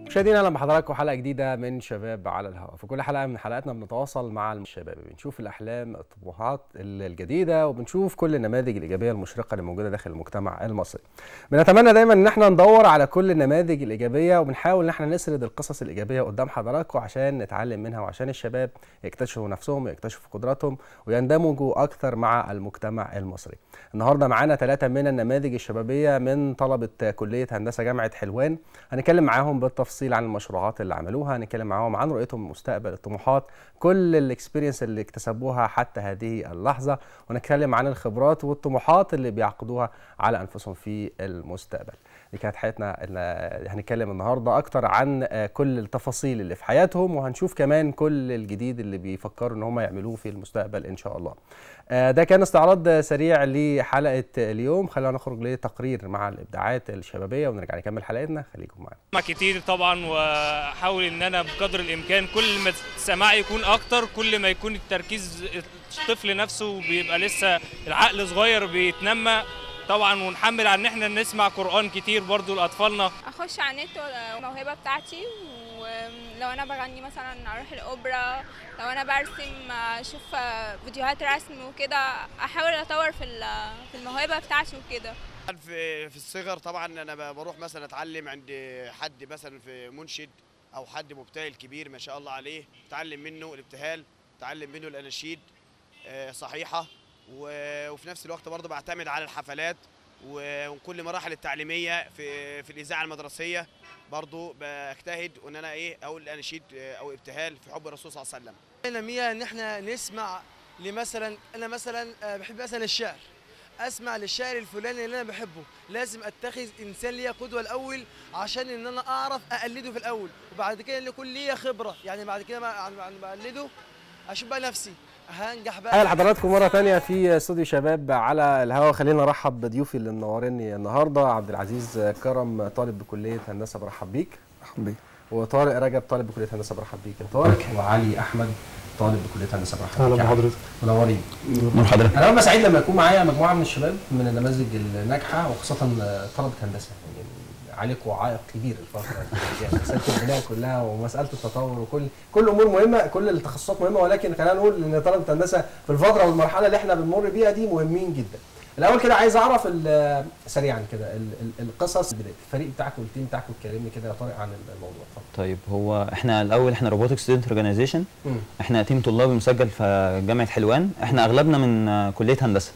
مشاهدينا اهلا بحضراتكم حلقه جديده من شباب على الهواء. في كل حلقه من حلقاتنا بنتواصل مع الشباب، بنشوف الاحلام الطموحات الجديده وبنشوف كل النماذج الايجابيه المشرقه اللي موجوده داخل المجتمع المصري. بنتمنى دايما ان احنا ندور على كل النماذج الايجابيه وبنحاول ان احنا نسرد القصص الايجابيه قدام حضراتكم عشان نتعلم منها وعشان الشباب يكتشفوا نفسهم ويكتشفوا قدراتهم ويندمجوا اكثر مع المجتمع المصري. النهارده معانا 3 من النماذج الشبابيه من طلبه كليه هندسه جامعه حلوان. هنتكلم معاهم بالتفصيل عن المشروعات اللي عملوها، هنتكلم معاهم عن رؤيتهم للمستقبل، الطموحات، كل الاكسبيرينس اللي اكتسبوها حتى هذه اللحظه، ونتكلم عن الخبرات والطموحات اللي بيعقدوها على انفسهم في المستقبل. دي كانت حياتنا. هنتكلم النهارده اكتر عن كل التفاصيل اللي في حياتهم، وهنشوف كمان كل الجديد اللي بيفكروا ان هم يعملوه في المستقبل ان شاء الله. ده كان استعراض سريع لحلقه اليوم. خلينا نخرج لتقرير مع الابداعات الشبابيه ونرجع نكمل حلقتنا. خليكم معانا. كتير طبعا، واحاول ان انا بقدر الامكان كل ما السماع يكون اكتر كل ما يكون التركيز. الطفل نفسه بيبقى لسه العقل صغير بيتنمى طبعا، ونحمل عن ان احنا نسمع قرآن كتير برضو لاطفالنا. اخش على النت الموهبه بتاعتي، ولو انا بغني مثلا اروح الاوبرا، لو انا برسم اشوف فيديوهات رسم وكده، احاول اطور في الموهبه بتاعتي وكده. في الصغر طبعا انا بروح مثلا اتعلم عند حد مثلا في منشد او حد مبتهل كبير ما شاء الله عليه، اتعلم منه الابتهال، اتعلم منه الاناشيد صحيحه، وفي نفس الوقت برضه بعتمد على الحفلات وكل مراحل التعليميه في الاذاعه المدرسيه برضه بجتهد ان انا اقول اناشيد او ابتهال في حب الرسول صلى الله عليه وسلم. نمية ان احنا نسمع لمثلا انا مثلا بحب مثلا الشعر، اسمع للشاعر الفلاني اللي انا بحبه، لازم اتخذ انسان ليا قدوه الاول عشان ان انا اعرف اقلده في الاول، وبعد كده يكون ليا خبره، يعني بعد كده بقلده اشوف بقى نفسي هنجح بقى. اهلا حضراتكم مره ثانيه في استوديو شباب على الهواء. خلينا نرحب بضيوفي اللي منوريني النهارده. عبد العزيز كرم طالب بكليه هندسه، برحب بيك. مرحبا بيك. وطارق رجب طالب بكليه هندسه، برحب بيك يا طارق. وعلي احمد طالب بكليه هندسه، برحب بيك. اهلا بحضرتك. منورين. حضرتك. انا ببقى سعيد لما يكون معايا مجموعه من الشباب من النماذج الناجحه، وخاصه طلبه هندسه. يعني عليكم عائق كبير الفتره دي، مساله البناء كلها ومساله التطور وكل امور مهمه، كل التخصصات مهمه، ولكن خلينا نقول ان طلبه هندسه في الفتره والمرحله اللي احنا بنمر بيها دي مهمين جدا. الاول كده عايز اعرف سريعا كده القصص، الفريق بتاعك والتيم بتاعك، وتكلمني كده يا طارق عن الموضوع. طيب، هو احنا الاول احنا روبوتكس ستودنت اورجانيزيشن، احنا تيم طلابي مسجل في جامعه حلوان، احنا اغلبنا من كليه هندسه.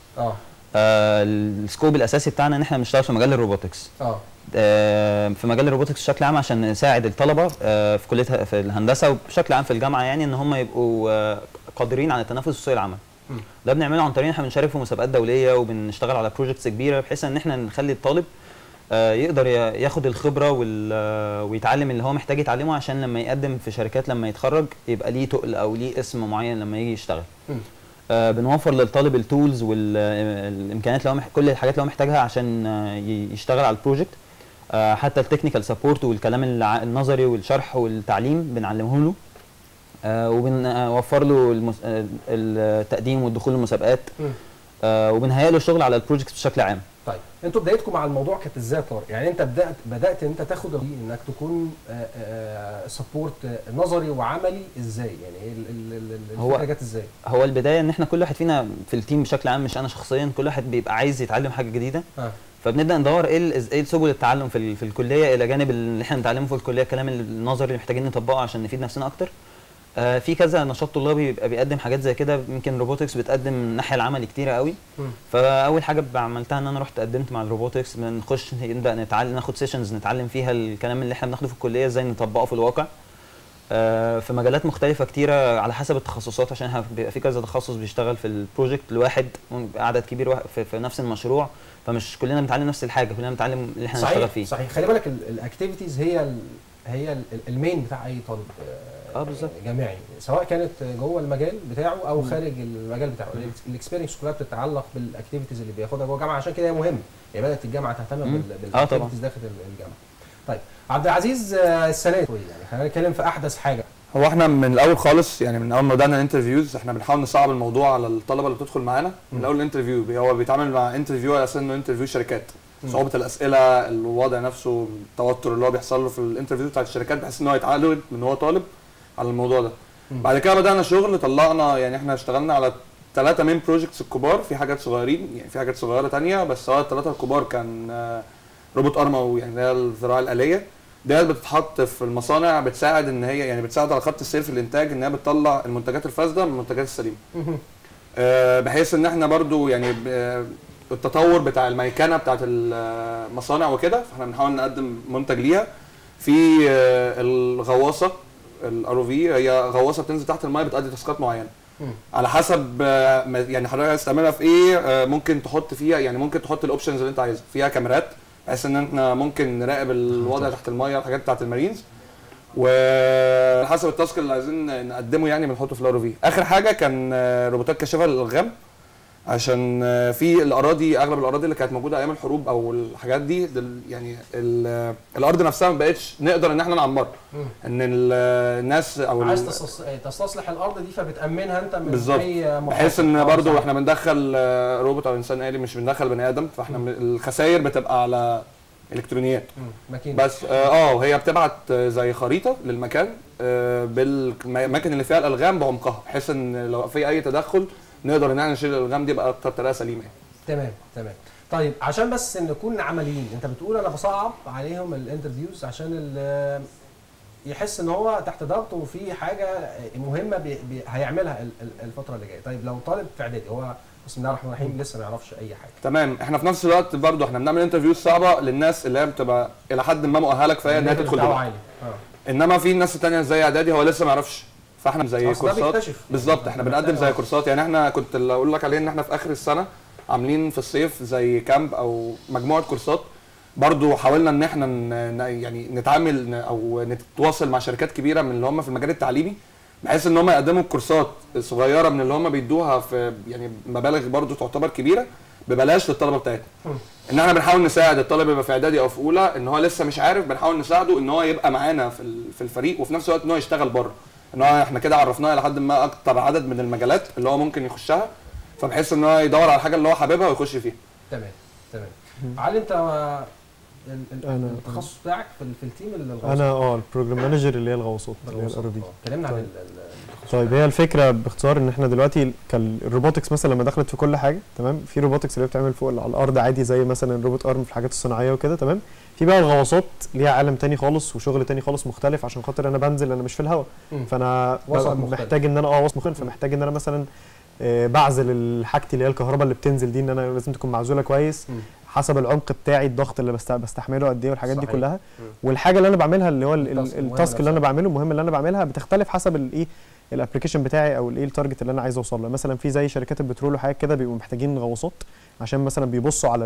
السكوب الاساسي بتاعنا ان احنا بنشتغل في مجال الروبوتكس. في مجال الروبوتكس بشكل عام عشان نساعد الطلبه في كليه في الهندسه وبشكل عام في الجامعه، يعني ان هم يبقوا قادرين على التنافس في سوق العمل. ده بنعمله عن طريق ان احنا بنشارك في مسابقات دوليه وبنشتغل على بروجكتس كبيره، بحيث ان احنا نخلي الطالب يقدر ياخد الخبره ويتعلم اللي هو محتاج يتعلمه، عشان لما يقدم في شركات لما يتخرج يبقى ليه تقل او ليه اسم معين لما يجي يشتغل. بنوفر للطالب التولز والامكانيات اللي هو كل الحاجات اللي هو محتاجها عشان يشتغل على البروجكت. حتى التكنيكال سبورت والكلام النظري والشرح والتعليم بنعلمه له. وبنوفر له التقديم والدخول للمسابقات. وبنهيئ له الشغل على البروجكت بشكل عام. طيب، انتوا بدايتكم مع الموضوع كانت ازاي يا طارق؟ يعني انت بدات ان انت تاخد انك تكون سبورت نظري وعملي ازاي؟ يعني الفكره جت ازاي؟ هو البدايه ان احنا كل واحد فينا في التيم بشكل عام، مش انا شخصيا، كل واحد بيبقى عايز يتعلم حاجه جديده. فبنبدا ندور ايه سبل التعلم في الكليه، الى جانب اللي احنا بنتعلمه في الكليه، الكلام النظري اللي محتاجين نطبقه عشان نفيد نفسنا اكتر. في كذا نشاط طلابي بيبقى بيقدم حاجات زي كده، يمكن روبوتكس بتقدم الناحيه العملي كتيره قوي. فاول حاجه عملتها ان انا رحت قدمت مع الروبوتكس، بنخش نبدا نتعلم، ناخد سيشنز نتعلم فيها الكلام اللي احنا بناخده في الكليه ازاي نطبقه في الواقع في مجالات مختلفه كتيره على حسب التخصصات، عشان بيبقى في كذا تخصص بيشتغل في البروجكت الواحد، عدد كبير في نفس المشروع، فمش كلنا بنتعلم نفس الحاجه، كلنا بنتعلم اللي احنا نشتغل فيه. صحيح. خلي بالك الاكتيفيتيز هي المين بتاع اي طالب بالظبط جامعي، سواء كانت جوه المجال بتاعه او خارج المجال بتاعه. الاكسبيرينس كلها بتتعلق بالاكتيفيتيز اللي بياخدها جوه الجامعه، عشان كده هي مهمه. يعني بدات الجامعه تهتم بالاكتيفيتيز داخل الجامعه. طيب عبد العزيز، السنه دي يعني خلينا نتكلم في احدث حاجه. هو احنا من الاول خالص، يعني من اول ما بدانا الانترفيوز احنا بنحاول نصعب الموضوع على الطلبه اللي بتدخل معانا. من اول الانترفيو هو بيتعامل مع انترفيو على اساس انه انترفيو شركات، صعوبه الاسئله، الوضع نفسه، التوتر اللي هو بيحصل له في الانترفيو بتاعت الشركات، بحيث ان هو يتعود من هو طالب على الموضوع ده. بعد كده بدانا شغل، طلعنا يعني احنا اشتغلنا على 3 مين بروجكتس الكبار، في حاجات صغيرين يعني في حاجات صغيره ثانيه، بس هو ال3 الكبار كان روبوت ارم، او يعني هي الزراعه الاليه ديت بتتحط في المصانع، بتساعد ان هي يعني بتساعد على خط السير في الانتاج، ان هي بتطلع المنتجات الفاسده من المنتجات السليمه. بحيث ان احنا برضو يعني التطور بتاع الميكنه بتاعت المصانع وكده، فاحنا بنحاول نقدم منتج ليها. في الغواصه الار في، هي غواصه بتنزل تحت الماء بتأدي تاسكات معينه على حسب يعني حضرتك عايز تعملها في ايه، ممكن تحط فيها يعني ممكن تحط الاوبشنز اللي انت عايزها، فيها كاميرات بحيث ان احنا ممكن نراقب الوضع تحت المايه والحاجات بتاعت المارينز، وحسب التاسك اللي عايزين نقدمه يعني بنحطه في الار في. اخر حاجه كان روبوتات كاشفه للالغام، عشان في الاراضي، اغلب الاراضي اللي كانت موجوده ايام الحروب او الحاجات دي يعني الارض نفسها ما بقتش نقدر ان احنا نعمرها، ان الناس او عايز تستصلح الارض دي فبتامنها انت من بالظبط، اي بحيث ان برضو احنا بندخل روبوت او انسان آلي، مش بندخل بني ادم، فاحنا الخسائر بتبقى على الكترونيات بس. هي بتبعت زي خريطه للمكان بالاماكن اللي فيها الالغام بعمقها، بحيث ان لو في اي تدخل نقدر ان احنا نشيل الالغام دي باكتر طريقه سليمه يعني. تمام. طيب عشان بس نكون عمليين، انت بتقول انا بصعب عليهم الانترفيوز عشان يحس ان هو تحت ضغط وفي حاجه مهمه هيعملها الفتره اللي جايه. طيب لو طالب في اعدادي، هو بسم الله الرحمن الرحيم لسه ما يعرفش اي حاجه، تمام، احنا في نفس الوقت برضو احنا بنعمل انترفيوز صعبه للناس اللي هي بتبقى الى حد ما مؤهله كفايه انها تدخل دلوقتي. انما في ناس ثانيه زي اعدادي هو لسه ما يعرفش، فاحنا زي كورسات بالظبط، احنا بنقدم زي كورسات. يعني احنا كنت اللي اقول لك عليه ان احنا في اخر السنه عاملين في الصيف زي كامب او مجموعه كورسات، برضو حاولنا ان احنا يعني نتعامل او نتواصل مع شركات كبيره من اللي هم في المجال التعليمي، بحيث ان هم يقدموا كورسات صغيره من اللي هم بيدوها في يعني مبالغ برضو تعتبر كبيره ببلاش للطلبه بتاعتنا. ان احنا بنحاول نساعد الطالب يبقى في اعدادي او في اولى ان هو لسه مش عارف، بنحاول نساعده ان هو يبقى معانا في الفريق، وفي نفس الوقت ان هو يشتغل بره، ان هو احنا كده عرفناه لحد ما اكتر عدد من المجالات اللي هو ممكن يخشها، فبحيث ان هو يدور على الحاجه اللي هو حاببها ويخش فيها. تمام. علي انت التخصص بتاعك في التيم الغواصات؟ انا البروجرام مانجر اللي هي الغواصات اللي هي الار في. كلمنا عن طيب هي الفكره باختصار ان احنا دلوقتي الروبوتكس مثلا لما دخلت في كل حاجه تمام، في روبوتكس اللي بتعمل فوق على الارض عادي زي مثلا روبوت ارم في الحاجات الصناعيه وكده تمام، في بقى الغواصات ليها عالم تاني خالص وشغل تاني خالص مختلف، عشان خاطر انا بنزل انا مش في الهواء، فانا محتاج ان انا وسط مختلف، فمحتاج ان انا مثلا بعزل حاجتي اللي هي الكهرباء اللي بتنزل دي، ان انا لازم تكون معزوله كويس حسب العمق بتاعي، الضغط اللي بستحمله قد ايه والحاجات دي كلها. والحاجه اللي انا بعملها اللي هو التاسك اللي انا بعمله، المهم اللي انا بعملها بتختلف حسب الايه الابلكيشن بتاعي او الايه التارجت اللي انا عايز اوصل له. مثلا في زي شركات البترول وحاجات كده بيبقوا محتاجين غواصات عشان مثلا بيبصوا على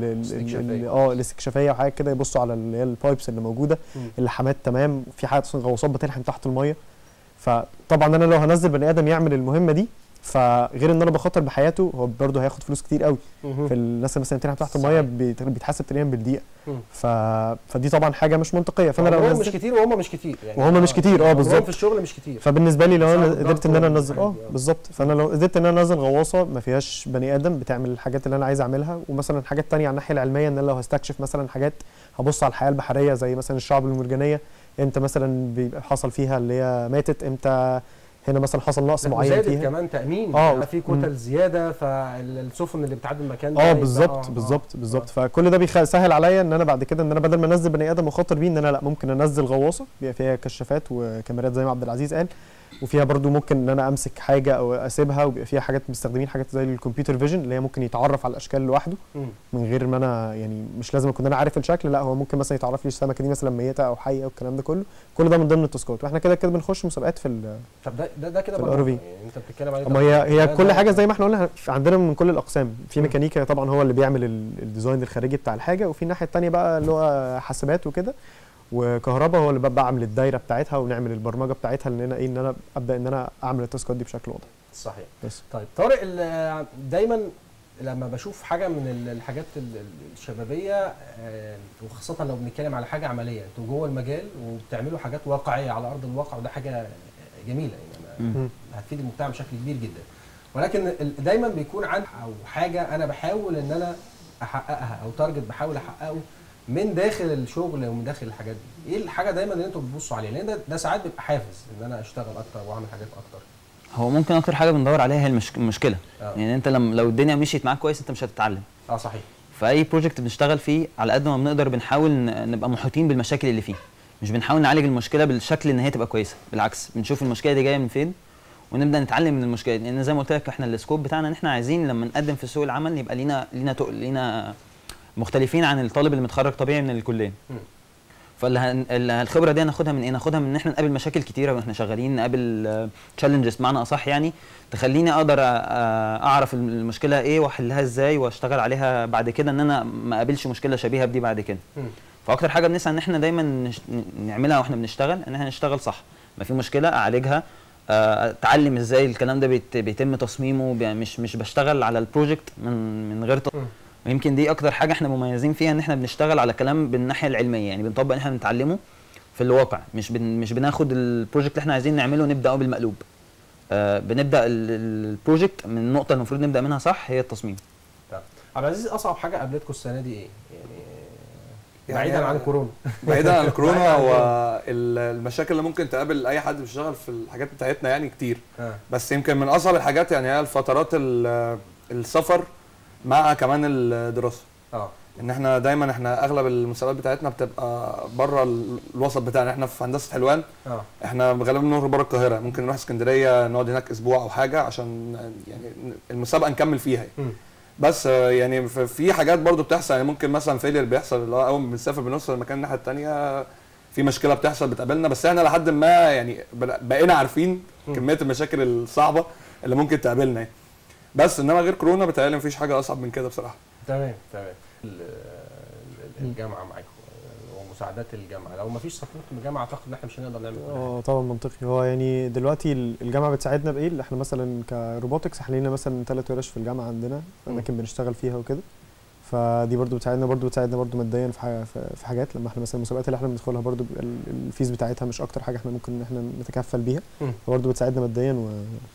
الاستكشافيه وحاجات كده، يبصوا على اللي هي البايبس اللي موجوده، اللحامات تمام، في حاجات غواصات بتلحم تحت الميه. فطبعا انا لو هنزل بني ادم يعمل المهمه دي، فغير ان انا بخاطر بحياته، هو برضه هياخد فلوس كتير قوي. في الناس اللي مثلا بتلحم تحت الميه بيتحسب تقريبا بالدقيقه، فدي طبعا حاجه مش منطقيه. فانا لو مش كتير وهم مش كتير يعني، وهم مش كتير بالظبط في الشغل مش كتير، فبالنسبه لي لو انا قدرت ان انا انزل بالظبط، فانا لو قدرت ان انا انزل غواصه ما فيهاش بني ادم بتعمل الحاجات اللي انا عايز اعملها، ومثلا حاجات ثانيه على الناحيه العلميه، ان انا لو هستكشف مثلا حاجات هبص على الحياه البحريه زي مثلا الشعب المرجانيه، امتى مثلا بيبقى حصل فيها اللي هي ماتت، امتى هنا مثلا حصل نقص معين فيها، كمان تامين في كتل زياده، فالسفن اللي بتعدي المكان ده بالظبط فكل ده بيسهل عليا ان انا بعد كده ان انا بدل ما انزل بني ادم واخاطر بيه، ان انا لا ممكن انزل غواصه بيبقى فيها كشافات وكاميرات زي ما عبد العزيز قال، وفيها برضو ممكن ان انا امسك حاجه او اسيبها، وبيبقى فيها حاجات مستخدمين حاجات زي الكمبيوتر فيجن اللي هي ممكن يتعرف على الاشكال لوحده من غير ما انا يعني مش لازم اكون انا عارف الشكل، لا هو ممكن مثلا يتعرف لي السمكه دي مثلا ميته او حيه او الكلام ده كله، كل ده من ضمن التاسكات. واحنا كده بنخش مسابقات في طب ده كده الار في. يعني انت بتتكلم عليه هي كل حاجه زي ما احنا قلنا عندنا من كل الاقسام، في ميكانيكا طبعا هو اللي بيعمل الديزاين الخارجي بتاع الحاجه، وفي الناحيه الثانيه بقى اللي هو حاسبات وكده، وكهرباء هو اللي بعمل الدايره بتاعتها ونعمل البرمجه بتاعتها، ان انا ان انا ابدا ان انا اعمل التاسكات دي بشكل واضح. صحيح. بس طيب طارق، دايما لما بشوف حاجه من الحاجات الشبابيه، وخاصه لو بنتكلم على حاجه عمليه، انتوا جوه المجال وبتعملوا حاجات واقعيه على ارض الواقع، وده حاجه جميله يعني هتفيد المجتمع بشكل كبير جدا، ولكن دايما بيكون عندي او حاجه انا بحاول ان انا احققها او تارجت بحاول احققه من داخل الشغل ومن داخل الحاجات دي؟ ايه الحاجه دايما اللي انتوا بتبصوا عليها؟ لان ده ساعات بيبقى حافز ان انا اشتغل اكتر واعمل حاجات اكتر. هو ممكن اكتر حاجه بندور عليها هي المشكله. يعني انت لو الدنيا مشيت معاك كويس انت مش هتتعلم. صحيح. فاي بروجكت بنشتغل فيه على قد ما بنقدر بنحاول نبقى محيطين بالمشاكل اللي فيه، مش بنحاول نعالج المشكله بالشكل ان هي تبقى كويسه، بالعكس بنشوف المشكله دي جايه من فين ونبدا نتعلم من المشكله دي. لان زي ما قلت لك احنا السكوب بتاعنا ان احنا عايزين لما نقدم في سوق العمل يبقى لينا مختلفين عن الطالب اللي متخرج طبيعي من الكليه. فالخبره دي هناخدها من ايه؟ ناخدها من ان احنا نقابل مشاكل كتيره واحنا شغالين، نقابل تشالنجز بمعنى اصح، يعني تخليني اقدر اعرف المشكله ايه واحلها ازاي واشتغل عليها بعد كده، ان انا ما اقابلش مشكله شبيهه بدي بعد كده. فاكتر حاجه بنسعى ان احنا دايما نعملها واحنا بنشتغل ان احنا نشتغل صح، ما في مشكله اعالجها، اتعلم ازاي الكلام ده بيتم تصميمه، مش بشتغل على البروجكت من غير ويمكن دي اكتر حاجه احنا مميزين فيها، ان احنا بنشتغل على كلام بالناحيه العلميه، يعني بنطبق اللي احنا بنتعلمه في الواقع، مش بناخد البروجكت اللي احنا عايزين نعمله نبداه بالمقلوب. بنبدا البروجكت من النقطه اللي المفروض نبدا منها صح، هي التصميم. طيب عبد العزيز، اصعب حاجه قابلتكم السنه دي ايه؟ يعني بعيدا عن الكورونا. بعيدا عن الكورونا، هو المشاكل اللي ممكن تقابل اي حد بيشتغل في الحاجات بتاعتنا يعني كتير. بس يمكن من اصعب الحاجات يعني هي الفترات السفر مع كمان الدراسه. ان احنا دايما اغلب المسابقات بتاعتنا بتبقى بره الوسط بتاعنا. احنا في هندسه حلوان، احنا غالبا بنروح بره القاهره، ممكن نروح اسكندريه نقعد هناك اسبوع او حاجه عشان يعني المسابقه نكمل فيها يعني. بس يعني في حاجات برضو بتحصل، يعني ممكن مثلا فيلير بيحصل، اللي هو اول ما بنسافر بنوصل المكان الناحيه الثانيه في مشكله بتحصل بتقابلنا، بس احنا لحد ما يعني بقينا عارفين كميه المشاكل الصعبه اللي ممكن تقابلنا يعني. بس انما غير كورونا بتهيألي مفيش حاجه اصعب من كده بصراحه. تمام. الجامعه معاكم ومساعدات الجامعه، لو مفيش سبورت من الجامعه اعتقد ان احنا مش هنقدر نعمل كده. طبعا منطقي. هو يعني دلوقتي الجامعه بتساعدنا بايه؟ اللي احنا مثلا كروبوتكس احنا لينا مثلا 3 ورش في الجامعه عندنا، اماكن بنشتغل فيها وكده، فدي برضو بتساعدنا برضو ماديا في حاجات. لما احنا مثلا المسابقات اللي احنا بندخلها برضو الفيز بتاعتها مش اكتر حاجه احنا ممكن ان احنا نتكفل بيها، فبرضو بتساعدنا ماديا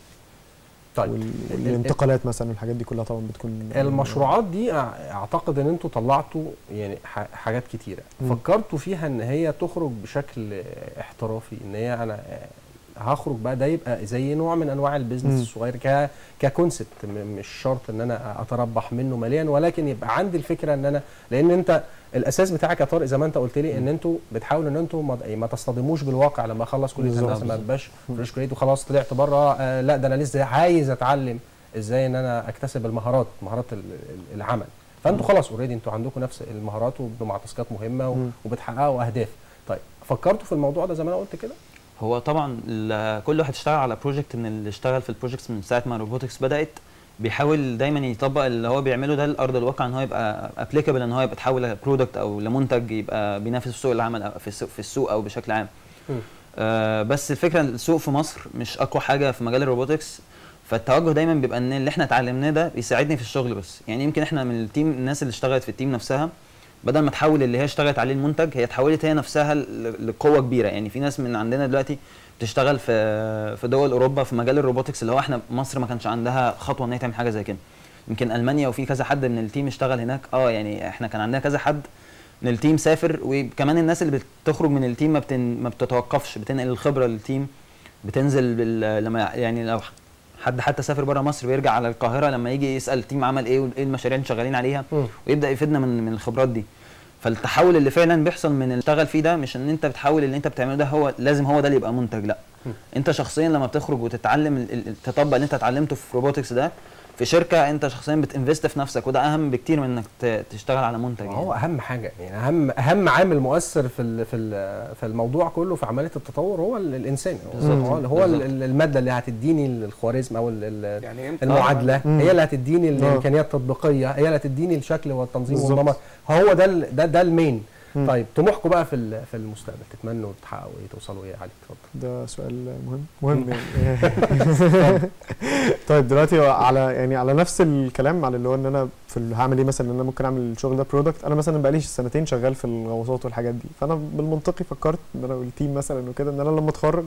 طيب والانتقالات مثلا الحاجات دي كلها طبعا بتكون. المشروعات دي اعتقد ان انتوا طلعتوا يعني حاجات كتيره، فكرتوا فيها ان هي تخرج بشكل احترافي، ان هي انا هخرج بقى ده يبقى زي نوع من انواع البيزنس الصغير ككونسبت، مش شرط ان انا اتربح منه ماليا، ولكن يبقى عندي الفكره ان انا، لان انت الاساس بتاعك يا طارق زي ما انت قلت لي ان انتوا بتحاولوا ان انتوا ما تصطدموش بالواقع. لما اخلص كليه هندسه ما ابقاش فريش جريد وخلاص طلعت بره، لا ده انا لسه عايز اتعلم ازاي ان انا اكتسب مهارات العمل. فانتوا خلاص اوريدي انتوا عندكم نفس المهارات ومع تاسكات مهمه وبتحققوا اهداف. طيب فكرتوا في الموضوع ده زي ما انا قلت كده؟ هو طبعا كل واحد اشتغل على بروجكت من اللي اشتغل في البروجكتس من ساعه ما روبوتكس بدات، بيحاول دايما يطبق اللي هو بيعمله ده لارض الواقع، ان هو يبقى ابليكابل، ان هو يبقى تحول لبرودكت او لمنتج يبقى بينافس في سوق العمل في السوق او بشكل عام. بس الفكره السوق في مصر مش اقوى حاجه في مجال الروبوتكس، فالتوجه دايما بيبقى ان اللي احنا اتعلمناه ده بيساعدني في الشغل بس. يعني يمكن احنا من التيم، الناس اللي اشتغلت في التيم نفسها بدل ما تحول اللي هي اشتغلت عليه المنتج، هي اتحولت هي نفسها لقوه كبيره. يعني في ناس من عندنا دلوقتي بتشتغل في دول اوروبا في مجال الروبوتكس، اللي هو احنا مصر ما كانش عندها خطوه ان هي تعمل حاجه زي كده. يمكن المانيا وفي كذا حد من التيم اشتغل هناك. يعني احنا كان عندنا كذا حد من التيم سافر، وكمان الناس اللي بتخرج من التيم ما بتتوقفش، بتنقل الخبره للتيم، بتنزل لما يعني لو حد حتى سافر بره مصر بيرجع على القاهره لما يجي يسال التيم عمل ايه وايه المشاريع اللي شغالين عليها، ويبدا يفيدنا من الخبرات دي. فالتحول اللي فعلا بيحصل من اللي اشتغل فيه ده مش ان انت بتحول اللي انت بتعمله ده هو لازم هو ده اللي يبقى منتج، لا. انت شخصيا لما بتخرج وتتعلم تطبق اللي انت اتعلمته في روبوتكس ده في شركه، انت شخصيا بتنفست في نفسك، وده اهم بكتير من انك تشتغل على منتج. يعني هو اهم حاجه، يعني اهم عامل مؤثر في الموضوع كله في عمليه التطور هو الانسان. هو الماده اللي هتديني الخوارزم او يعني المعادله، هي اللي هتديني الامكانيات التطبيقيه، هي اللي هتديني الشكل والتنظيم والنمط. هو ده المين. طيب طموحكم بقى في المستقبل، تتمنوا تحققوا ايه، توصلوا ايه؟ علي اتفضل. ده سؤال مهم يعني. طيب دلوقتي على نفس الكلام، على اللي هو ان انا هعمل ايه مثلا، ان انا ممكن اعمل الشغل ده برودكت. انا مثلا بقالي سنتين شغال في الغواصات والحاجات دي، فانا بالمنطقي فكرت ان انا والتيم مثلا وكده ان انا لما اتخرج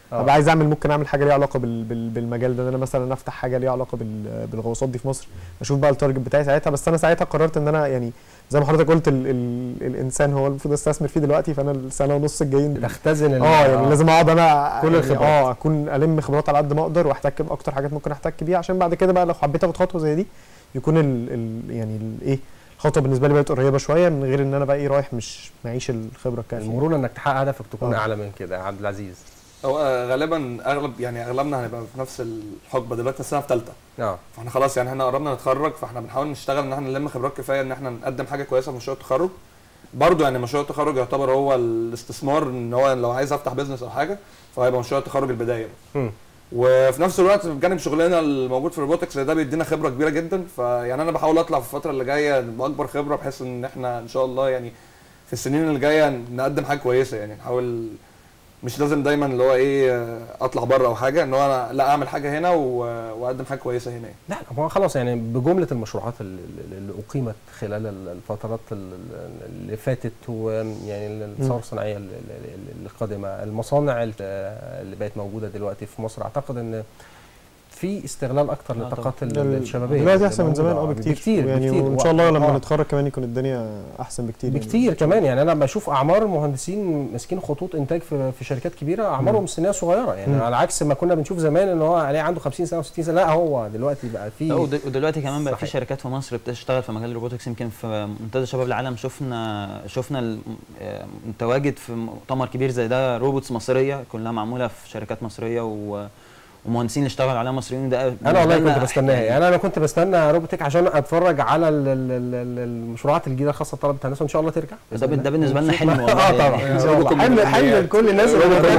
ابقى عايز اعمل، ممكن اعمل حاجه ليها علاقه بالمجال ده، ان انا مثلا افتح حاجه ليها علاقه بالغواصات دي في مصر، اشوف بقى التارجت بتاعي ساعتها. بس انا ساعتها قررت ان انا يعني زي ما حضرتك قلت الانسان هو المفروض استثمر فيه دلوقتي، فانا السنه ونص الجايين تختزن يعني لازم اقعد انا كل الخبرات، اكون الم خبرات على قد ما اقدر، واحتك باكتر حاجات ممكن احتك بيها، عشان بعد كده بقى لو حبيت اخد خطوه زي دي يكون يعني ايه الخطوه بالنسبه لي بقت قريبه شويه، من غير ان انا بقى ايه رايح مش معيش الخبره الكافيه. المرونه انك تحقق هدفك تكون اعلى من كده يا عبد العزيز. هو غالبا اغلبنا هنبقى في نفس الحقبه دلوقتي، السنه في ثالثه. فاحنا خلاص يعني احنا قربنا نتخرج، فاحنا بنحاول نشتغل ان احنا نلم خبرات كفايه ان احنا نقدم حاجه كويسه في مشروع التخرج. برضه يعني مشروع التخرج يعتبر هو الاستثمار، ان هو لو عايز افتح بيزنس او حاجه فهيبقى مشروع التخرج البدايه. وفي نفس الوقت بجانب شغلنا الموجود في الروبوتكس ده بيدينا خبره كبيره جدا، فيعني انا بحاول اطلع في الفتره اللي جايه باكبر خبره، بحيث ان احنا ان شاء الله يعني في السنين اللي جايه نقدم حاجه كويسه. يعني نحاول مش لازم دايما اللي هو ايه اطلع بره او حاجه، ان هو انا لا اعمل حاجه هنا واقدم حاجه كويسه هنا. لا هو خلاص يعني بجمله المشروعات اللي اقيمت خلال الفترات اللي فاتت، ويعني الثوره الصناعيه القادمه، المصانع اللي بقت موجوده دلوقتي في مصر، اعتقد ان في استغلال اكتر للطاقات الشبابيه دلوقتي احسن من زمان بكتير يعني، وان شاء الله لما نتخرج كمان يكون الدنيا احسن بكتير يعني كمان. يعني انا بشوف اعمار المهندسين ماسكين خطوط انتاج في شركات كبيره اعمارهم سنيه صغيره، يعني على عكس ما كنا بنشوف زمان ان هو عليه عنده 50 سنه و60 سنه، لا هو دلوقتي بقى في. ودلوقتي كمان بقى في شركات في مصر بتشتغل في مجال الروبوتكس. يمكن في منتدى شباب العالم شفنا متواجد في مؤتمر كبير زي ده روبوتس مصريه كلها معموله في شركات مصريه ومهندسين اللي اشتغلوا عليها مصريين. ده انا والله كنت بستناها، يعني انا كنت بستنى روبوتك عشان اتفرج على المشروعات الجديده الخاصه بطلبه الهندسه، وان شاء الله ترجع. ده بالنسبه لنا حلم والله. طبعا حلم لكل الناس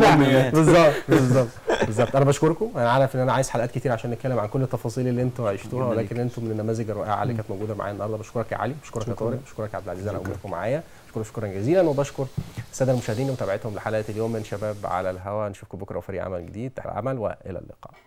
بالظبط. انا بشكركم، انا عارف ان انا عايز حلقات كتير عشان نتكلم عن كل التفاصيل اللي انتوا عشتوها، ولكن انتم من النماذج الرائعه اللي كانت موجوده معايا النهارده. بشكرك يا علي، بشكرك يا طارق، بشكرك يا عبد العزيز على وجودكم معايا، شكرا جزيلا. وبشكر الساده المشاهدين لمتابعتهم لحلقه اليوم من شباب على الهواء. نشوفكم بكره وفريق عمل جديد، والى اللقاء.